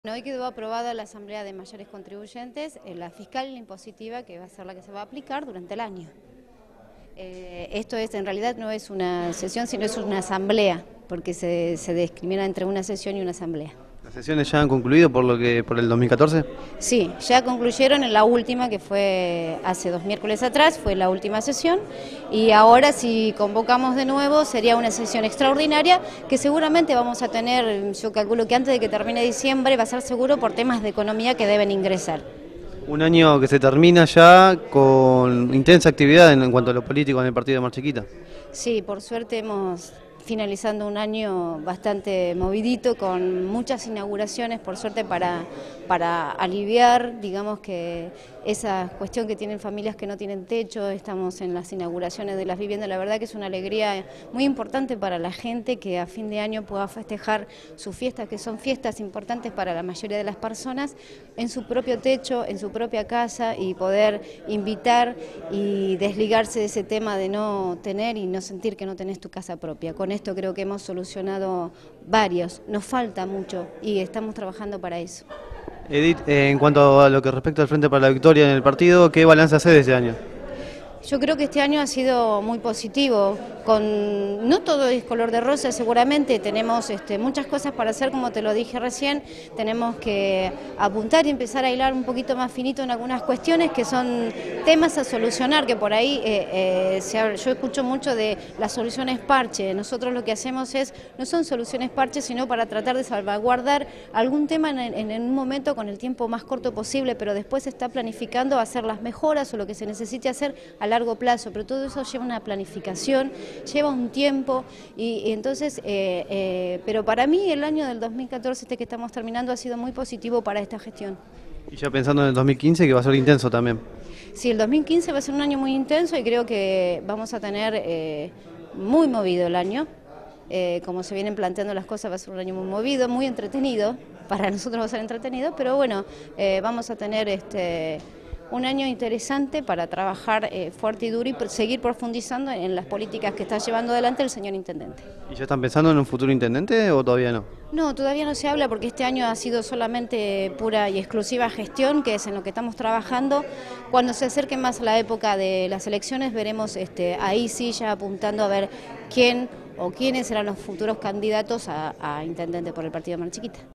Hoy quedó aprobada la Asamblea de Mayores Contribuyentes, la fiscal y la impositiva, que va a ser la que se va a aplicar durante el año. Esto en realidad no es una sesión, sino es una asamblea, porque se discrimina entre una sesión y una asamblea. ¿Las sesiones ya han concluido por el 2014? Sí, ya concluyeron en la última, que fue hace 2 miércoles atrás, fue la última sesión, y ahora si convocamos de nuevo sería una sesión extraordinaria que seguramente vamos a tener, yo calculo que antes de que termine diciembre va a ser seguro por temas de economía que deben ingresar. Un año que se termina ya con intensa actividad en cuanto a lo político en el partido de Mar Chiquita. Sí, por suerte hemos finalizando un año bastante movidito, con muchas inauguraciones, por suerte para aliviar, digamos, que esa cuestión que tienen familias que no tienen techo. Estamos en las inauguraciones de las viviendas. La verdad que es una alegría muy importante para la gente que a fin de año pueda festejar sus fiestas, que son fiestas importantes para la mayoría de las personas, en su propio techo, en su propia casa, y poder invitar y desligarse de ese tema de no tener y no sentir que no tenés tu casa propia. Con esto creo que hemos solucionado varios, nos falta mucho y estamos trabajando para eso. Edith, en cuanto a lo que respecta al Frente para la Victoria en el partido, ¿qué balance hace de este año? Yo creo que este año ha sido muy positivo, no todo es color de rosa seguramente, tenemos muchas cosas para hacer, como te lo dije recién, tenemos que apuntar y empezar a hilar un poquito más finito en algunas cuestiones que son temas a solucionar, que por ahí yo escucho mucho de las soluciones parche. Nosotros lo que hacemos no son soluciones parche, sino para tratar de salvaguardar algún tema en un momento con el tiempo más corto posible, pero después se está planificando hacer las mejoras o lo que se necesite hacer a largo plazo, pero todo eso lleva una planificación, lleva un tiempo y entonces, pero para mí el año del 2014, que estamos terminando, ha sido muy positivo para esta gestión. Y ya pensando en el 2015, que va a ser intenso también. Sí, el 2015 va a ser un año muy intenso y creo que vamos a tener muy movido el año. Como se vienen planteando las cosas, va a ser un año muy movido, muy entretenido. Para nosotros va a ser entretenido, pero bueno, vamos a tener un año interesante para trabajar fuerte y duro y seguir profundizando en las políticas que está llevando adelante el señor intendente. ¿Y ya están pensando en un futuro intendente o todavía no? No, todavía no se habla porque este año ha sido solamente pura y exclusiva gestión, que es en lo que estamos trabajando. Cuando se acerque más la época de las elecciones veremos ahí sí ya apuntando a ver quién o quiénes serán los futuros candidatos a intendente por el partido de Mar Chiquita.